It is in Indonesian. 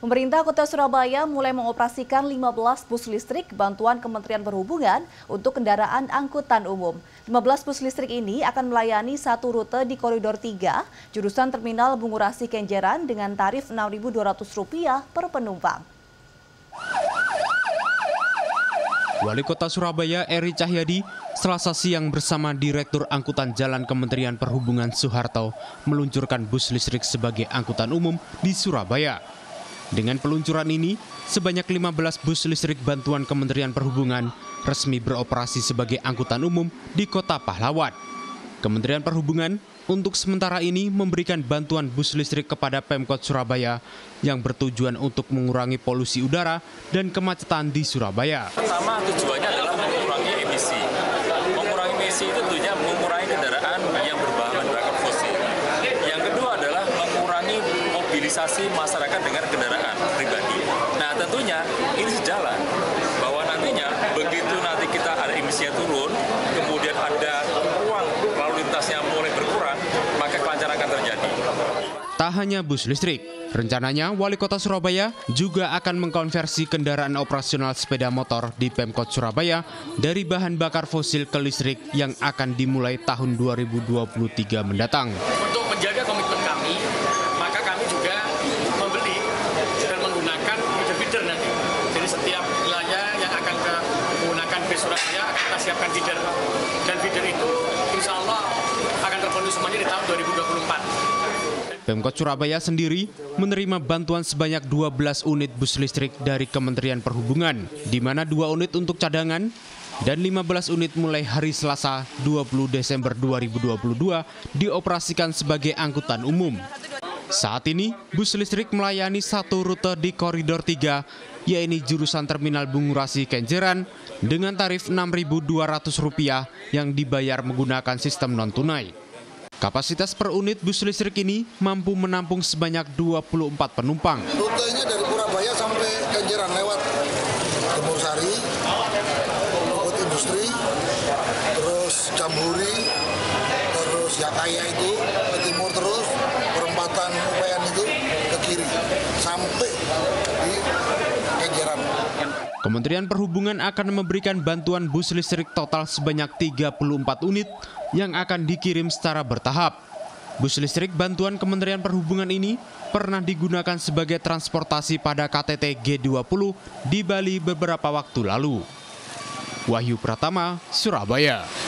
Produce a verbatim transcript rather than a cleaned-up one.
Pemerintah Kota Surabaya mulai mengoperasikan lima belas bus listrik bantuan Kementerian Perhubungan untuk kendaraan angkutan umum. lima belas bus listrik ini akan melayani satu rute di Koridor tiga, jurusan Terminal Bungurasi Kenjeran dengan tarif enam ribu dua ratus rupiah per penumpang. Wali Kota Surabaya Eri Cahyadi Selasa siang bersama Direktur Angkutan Jalan Kementerian Perhubungan Soeharto meluncurkan bus listrik sebagai angkutan umum di Surabaya. Dengan peluncuran ini, sebanyak lima belas bus listrik bantuan Kementerian Perhubungan resmi beroperasi sebagai angkutan umum di Kota Pahlawan. Kementerian Perhubungan untuk sementara ini memberikan bantuan bus listrik kepada Pemkot Surabaya yang bertujuan untuk mengurangi polusi udara dan kemacetan di Surabaya. Pertama, tujuannya adalah mengurangi emisi. Mengurangi emisi itu tentunya mengurangi kendaraan yang berbahan bakar fosil. Yang kedua adalah mengurangi mobilisasi masyarakat dengan kendaraan pribadi. Nah, tentunya ini sejalan bahwa nantinya begitu nanti kita ada emisinya turun, kemudian ada ruang lalu lintasnya mulai berkurang, maka kelancaran akan terjadi. Tak hanya bus listrik, rencananya Wali Kota Surabaya juga akan mengkonversi kendaraan operasional sepeda motor di Pemkot Surabaya dari bahan bakar fosil ke listrik yang akan dimulai tahun dua ribu dua puluh tiga mendatang. Untuk menjaga komitmen kami, maka kami juga membeli dan menggunakan feeder-feeder nanti. Jadi setiap wilayah yang akan ke menggunakan bus Surabaya akan kita siapkan feeder. Dan feeder itu insya Allah akan terpenuhi semuanya di tahun dua ribu dua puluh empat. Pemkot Surabaya sendiri menerima bantuan sebanyak dua belas unit bus listrik dari Kementerian Perhubungan, di mana dua unit untuk cadangan dan lima belas unit mulai hari Selasa dua puluh Desember dua ribu dua puluh dua dioperasikan sebagai angkutan umum. Saat ini, bus listrik melayani satu rute di Koridor tiga, yaitu jurusan Terminal Bungurasi Kenjeran dengan tarif enam ribu dua ratus rupiah yang dibayar menggunakan sistem non-tunai. Kapasitas per unit bus listrik ini mampu menampung sebanyak dua puluh empat penumpang. Rutenya dari Surabaya sampai Kenjeran lewat Gemur Sari, Bukit Industri, terus Jamburi, terus Yakaya itu ke timur terus, perempatan U P N itu ke kiri, sampai di Kenjeran. Kementerian Perhubungan akan memberikan bantuan bus listrik total sebanyak tiga puluh empat unit yang akan dikirim secara bertahap. Bus listrik bantuan Kementerian Perhubungan ini pernah digunakan sebagai transportasi pada K T T G dua puluh di Bali beberapa waktu lalu. Wahyu Pratama, Surabaya.